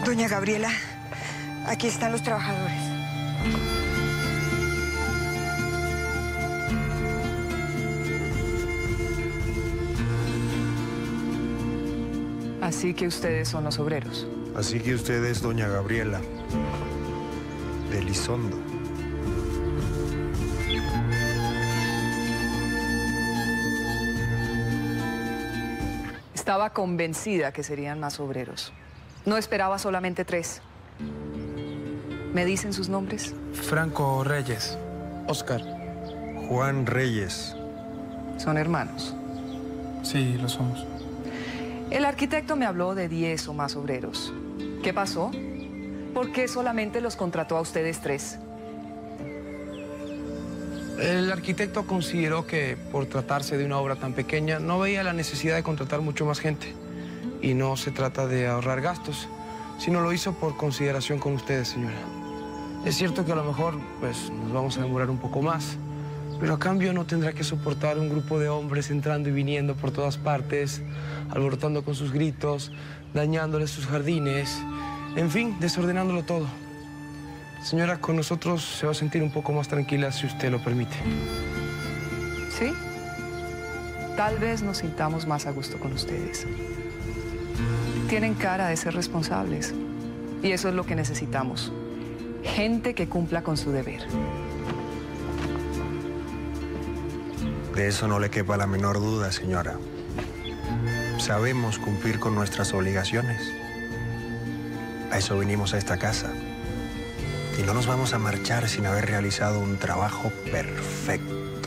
Doña Gabriela, aquí están los trabajadores. Así que ustedes son los obreros. Así que usted es doña Gabriela, de Elizondo. Estaba convencida que serían más obreros. No esperaba solamente 3. ¿Me dicen sus nombres? Franco Reyes. Oscar. Juan Reyes. Son hermanos. Sí, lo somos. El arquitecto me habló de 10 o más obreros. ¿Qué pasó? ¿Por qué solamente los contrató a ustedes 3? El arquitecto consideró que, por tratarse de una obra tan pequeña, no veía la necesidad de contratar mucho más gente. Y no se trata de ahorrar gastos, sino lo hizo por consideración con ustedes, señora. Es cierto que a lo mejor, pues, nos vamos a demorar un poco más, pero a cambio no tendrá que soportar un grupo de hombres entrando y viniendo por todas partes, alborotando con sus gritos, dañándoles sus jardines, en fin, desordenándolo todo. Señora, con nosotros se va a sentir un poco más tranquila si usted lo permite. ¿Sí? Tal vez nos sintamos más a gusto con ustedes. Tienen cara de ser responsables. Y eso es lo que necesitamos. Gente que cumpla con su deber. De eso no le quepa la menor duda, señora. Sabemos cumplir con nuestras obligaciones. A eso vinimos a esta casa. Y no nos vamos a marchar sin haber realizado un trabajo perfecto.